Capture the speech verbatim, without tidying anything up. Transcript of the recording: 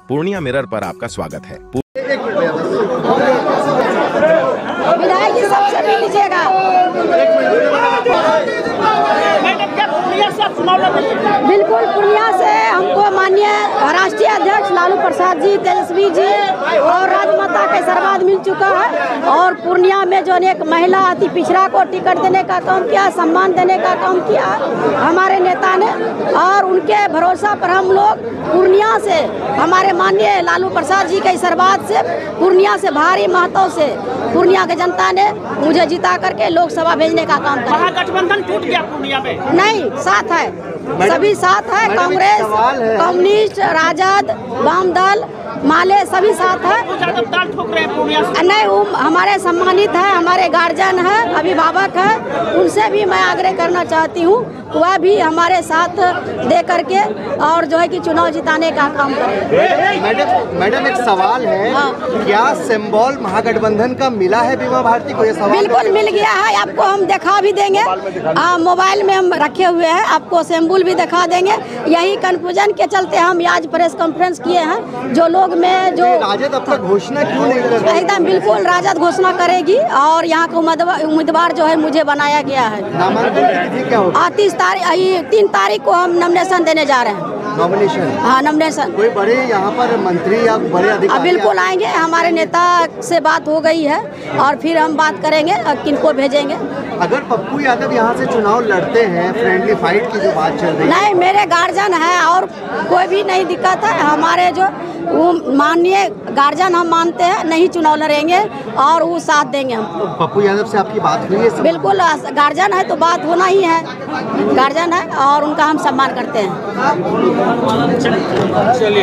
Purnia mirror पर आपका स्वागत है। विधायक जी सबसे मिल लीजिएगा। बिल्कुल, पूर्णिया से हमको माननीय राष्ट्रीय अध्यक्ष लालू प्रसाद जी, तेजस्वी जी और राजमाता के आशीर्वाद मिल चुका है। और पूर्णिया में जो एक महिला अति पिछड़ा को टिकट देने का काम किया, सम्मान देने का काम किया हमारे नेता ने, और उनके भरोसा पर हम लोग पूर्णिया से हमारे माननीय लालू प्रसाद जी के आशीर्वाद से पूर्णिया से भारी महत्व से पूर्णिया की जनता ने मुझे जिता करके लोकसभा भेजने का काम किया। महागठबंधन टूट गया पूर्णिया में? नहीं, साथ है, सभी साथ है। कांग्रेस, कम्युनिस्ट, राजद, वाम दल, माले सभी साथ है। ठोक रहे हैं पूर्णिया से? नहीं, वो हमारे सम्मानित है, हमारे गार्जियन है, अभिभावक है, उनसे भी मैं आग्रह करना चाहती हूँ वह भी हमारे साथ दे करके और जो है कि चुनाव जिताने का काम करें। मैडम मैडम एक सवाल है, हाँ। क्या सिंबल महागठबंधन का मिला है बीमा भारती को? ये सवाल बिल्कुल मिल गया है, आपको हम दिखा भी देंगे। आ, मोबाइल में हम रखे हुए हैं, आपको सिंबल भी दिखा देंगे। यही कंफ्यूजन के चलते हम आज प्रेस कॉन्फ्रेंस किए हैं। जो लोग में जो राजद अब तक घोषणा क्यों नहीं कर रही? एकदम बिल्कुल राजद घोषणा करेगी और यहाँ का उम्मीदवार जो है मुझे बनाया गया है। नामांकन की तिथि क्या होगी? तीस तारीख तीन तारीख को हम नॉमिनेशन देने जा रहे हैं। नॉमिनेशन? हाँ, नॉमिनेशन। कोई बड़े यहाँ पर मंत्री या बड़े अधिकारी? बिल्कुल आएंगे, हमारे नेता से बात हो गई है और फिर हम बात करेंगे किनको भेजेंगे। अगर पप्पू यादव यहाँ से चुनाव लड़ते हैं, फ्रेंडली फाइट की जो बात चल रही है? नहीं, मेरे गार्जियन है और कोई भी नहीं दिक्कत है। हमारे जो वो माननीय गार्जियन हम मानते हैं, नहीं चुनाव लड़ेंगे और वो साथ देंगे हम। तो पप्पू यादव से आपकी बात हुई है? बिल्कुल, गार्जियन है तो बात होना ही है, गार्जियन है और उनका हम सम्मान करते हैं।